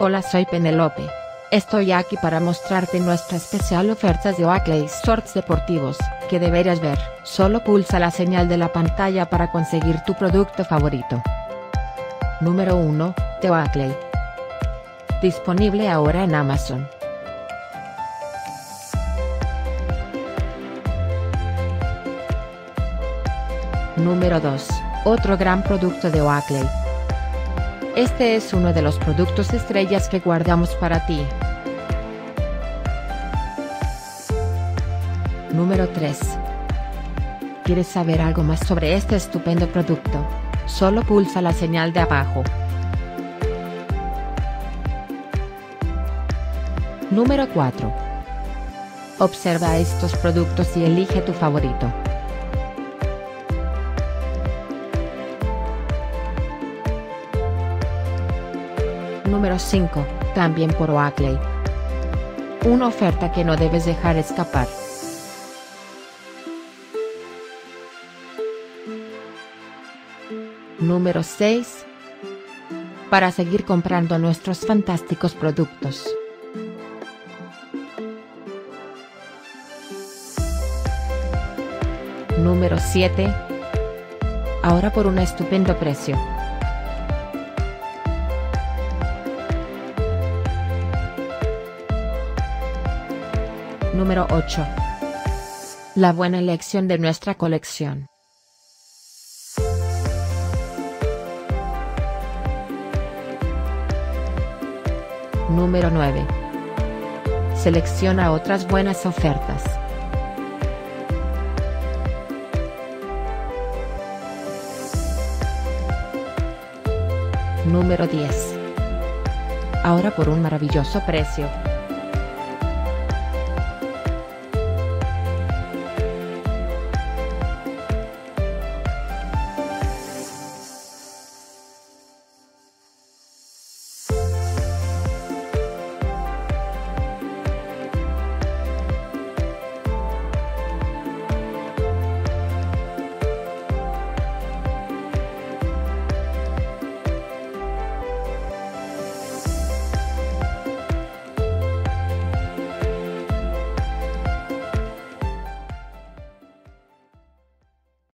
Hola, soy Penelope. Estoy aquí para mostrarte nuestra especial ofertas de Oakley Shorts deportivos, que deberías ver. Solo pulsa la señal de la pantalla para conseguir tu producto favorito. Número 1, de Oakley. Disponible ahora en Amazon. Número 2, otro gran producto de Oakley. Este es uno de los productos estrellas que guardamos para ti. Número 3. ¿Quieres saber algo más sobre este estupendo producto? Solo pulsa la señal de abajo. Número 4. Observa estos productos y elige tu favorito. Número 5, también por Oakley. Una oferta que no debes dejar escapar. Número 6. Para seguir comprando nuestros fantásticos productos. Número 7. Ahora por un estupendo precio. Número 8. La buena elección de nuestra colección. Número 9. Selecciona otras buenas ofertas. Número 10. Ahora por un maravilloso precio.